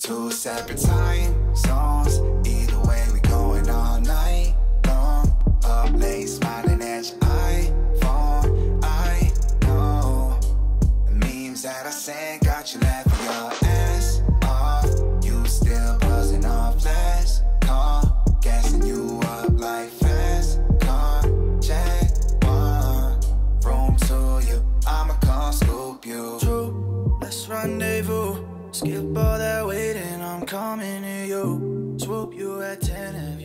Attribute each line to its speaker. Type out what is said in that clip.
Speaker 1: Two separate time zones. Either way, we going all night long. Up late, smiling at your iPhone. I know the memes that I sent got you laughing your ass off. You still buzzing off last call, gassing you up like fast car. Jack one, room to you. I'ma come scoop you.
Speaker 2: True, let's rendezvous. Skip all that waiting, I'm coming to you. Swoop you at 10 if